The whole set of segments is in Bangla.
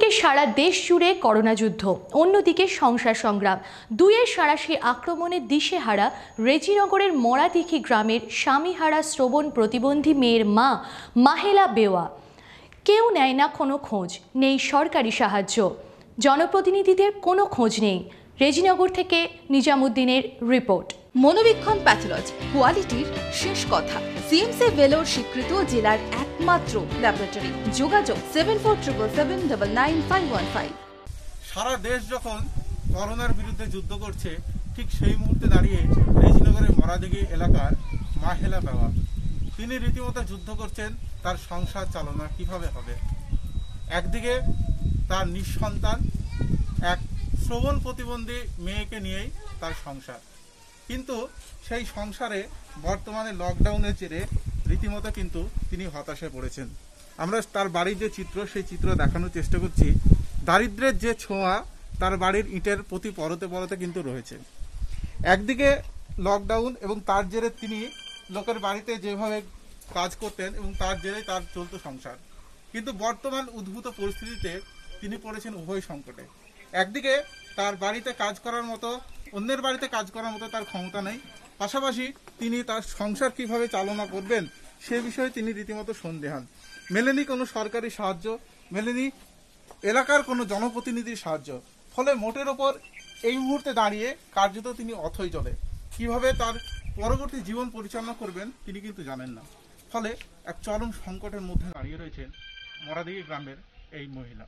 একদিকে সারা দেশ জুড়ে করোনা যুদ্ধ, অন্যদিকে সংসার সংগ্রাম। দুইয়ের সাঁড়াশি আক্রমণের দিশেহারা রেজিনগরের মরাদিঘি গ্রামের স্বামীহারা শ্রবণ প্রতিবন্ধী মেয়ের মা মাহেলা বেওয়া। কেউ নেয় না কোনো খোঁজ, নেই সরকারি সাহায্য, জনপ্রতিনিধিদের কোনো খোঁজ নেই। রেজিনগর থেকে নিজামুদ্দিনের রিপোর্ট। মনোবীক্ষণ প্যাথোলজি, কোয়ালিটির শেষ কথা। সিএমসি ভেলোর স্বীকৃত জেলার একমাত্র ল্যাবরেটরি। যোগাযোগ 7477799515। সারা দেশ যখন করোনার বিরুদ্ধে যুদ্ধ করছে, ঠিক সেই মুহূর্তে দাঁড়িয়ে রেজিনগরের মরাদিঘি এলাকার মাহেলা বেওয়া তিনি রীতিমতো যুদ্ধ করছেন তার সংসার চালনা কিভাবে হবে। একদিকে তার নিঃসন্তান এক শ্রবণ প্রতিবন্ধী মেয়েকে নিয়েই তার সংসার, কিন্তু সেই সংসারে বর্তমানে লকডাউনের জেরে রীতিমতো কিন্তু তিনি হতাশায় পড়েছেন। আমরা তার বাড়ির যে চিত্র, সেই চিত্র দেখানোর চেষ্টা করছি। দারিদ্র্যের যে ছোঁয়া তার বাড়ির ইটের প্রতি পরতে পরতে কিন্তু রয়েছে। একদিকে লকডাউন এবং তার জেরে তিনি লোকের বাড়িতে যেভাবে কাজ করতেন এবং তার জেরে তার চলত সংসার, কিন্তু বর্তমান উদ্ভূত পরিস্থিতিতে তিনি পড়েছেন উভয় সংকটে। একদিকে তার বাড়িতে কাজ করার মতো, অন্যের বাড়িতে কাজ করার মতো তার ক্ষমতা নেই, পাশাপাশি তিনি তার সংসার কিভাবে চালনা করবেন সে বিষয়ে তিনি রীতিমতো সন্দেহান। মেলেনি কোনো সরকারি সাহায্য, মেলেনি এলাকার কোনো জনপ্রতিনিধির সাহায্য। ফলে মোটের ওপর এই মুহূর্তে দাঁড়িয়ে কার্যত তিনি অথই জলে। কিভাবে তার পরবর্তী জীবন পরিচালনা করবেন তিনি কিন্তু জানেন না। ফলে এক চরম সংকটের মধ্যে দাঁড়িয়ে রয়েছেন মরাদিঘি গ্রামের এই মহিলা।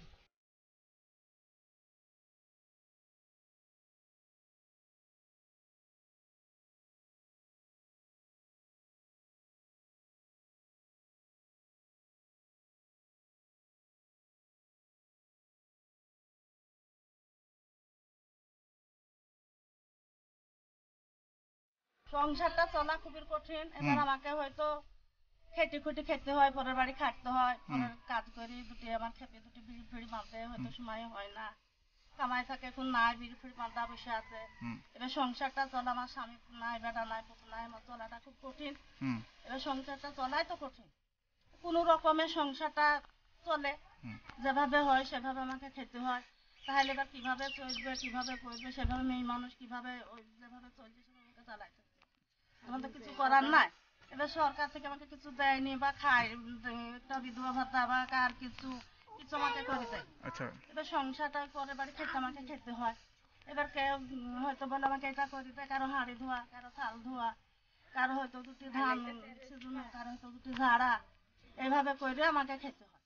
সংসারটা চলা খুবই কঠিন। এবার আমাকে হয়তো খেটে খুঁটে খেতে হয়, পরের বাড়ি খাটতে হয়, পরের কাজ করি দুটি আমার খেতে দুটি বিড়ি ফিড়ি মারতে হয়তো সময় হয় না, কামাই থাকে এখন নাই, বিড়ি ফিড়ি মারতে বসে আছে। এবার সংসারটা চলা, আমার স্বামী নাই, বেটা নাই, পুত নাই, আমার চলাটা খুব কঠিন। এবার সংসারটা চলাই তো কঠিন, কোন রকমের সংসারটা চলে, যেভাবে হয় সেভাবে আমাকে খেতে হয়। তাহলে এবার কিভাবে চলবে, কিভাবে করবে, সেভাবে মেয়ে মানুষ কিভাবে যেভাবে চলছে সেভাবে চালাইতে, আমার তো কিছু করার নাই। এবার সরকার থেকে আমাকে কিছু দেয়নি বা খায় একটা বিধবা ভাতা বা কার কিছু কিছু আমাকে করে দেয়। এবার সংসারটা পরের বাড়ি খেতে আমাকে খেতে হয়। এবার কেউ হয়তো বলে আমাকে এটা করে দেয়, কারো হাঁড়ি ধোয়া, কারো চাল ধোয়া, কারো হয়তো দুটি ধান সিজনে, কারো হয়তো দুটি ঝাড়া, এইভাবে করে আমাকে খেতে হয়।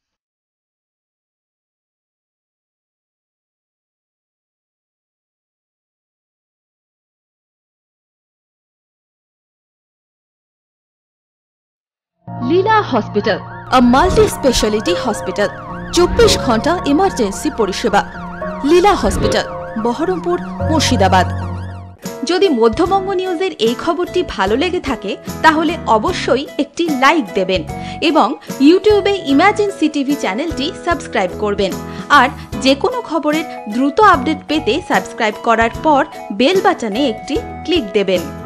লীলা হসপিটাল, a multi-speciality hospital, 24 ঘন্টা ইমার্জেন্সি পরিষেবা। লীলা হসপিটাল, বহরমপুর, মুর্শিদাবাদ। যদি মধ্যবঙ্গ নিউজের এই খবরটি ভালো লেগে থাকে তাহলে অবশ্যই একটি লাইক দেবেন এবং ইউটিউবে ইমার্জেন্সি টিভি চ্যানেলটি সাবস্ক্রাইব করবেন। আর যে কোনো খবরের দ্রুত আপডেট পেতে সাবস্ক্রাইব করার পর বেল বাটনে একটি ক্লিক দেবেন।